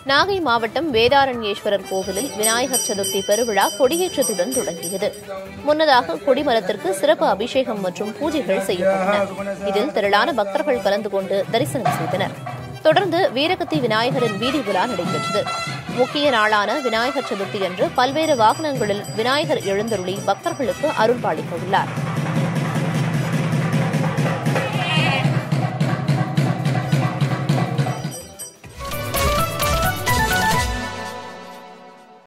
நாகை மாவட்டம் வேதாரண்யேஸ்வரர் கோவிலில் விநாயகர் சதுர்த்தி பெருவிழா கொடியேற்றத்துடன் தொடங்கியது. முன்னதாக கொடிமரத்திற்கு சிறப்பு அபிஷேகம் மற்றும் பூஜைகள் செய்யப்பட்டன. இதில் திரளான பக்தர்கள் கலந்து கொண்டு தரிசனம் செய்தனர். தொடர்ந்து வீரகத்தி விநாயகரின் வீதி உலா நடைபெற்றது. முக்கிய நாளான விநாயகர் சதுர்த்தி அன்று பல்வேறு வாகனங்களில் விநாயகர் எழுந்தருளி பக்தர்களுக்கு அருள்பாலிக்க உள்ளார்.